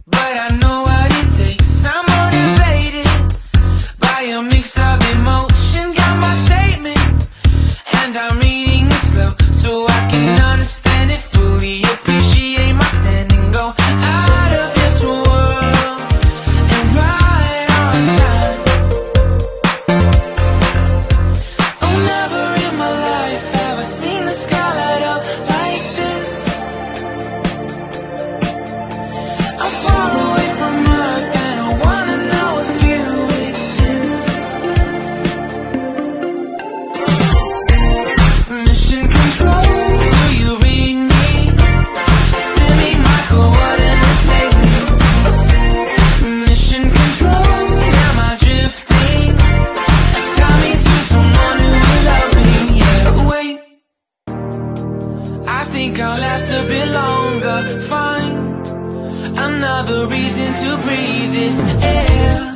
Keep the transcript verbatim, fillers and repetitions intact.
but I know what it takes. I'm motivated by a mix of emotion. Got my statement, and I'm reading it slow so I can understand it fully. Appreciate my stand and go out of this world and right on time. Oh, never in my life have I seen the sky light up like this. I'm far away from Earth and I wanna know if you exist. Mission control, do you read me? Send me my coordinates lately. Mission control, am I drifting? Tell me to someone who will love me. Yeah, wait, I think I'll last a bit longer. Find another reason to breathe this air.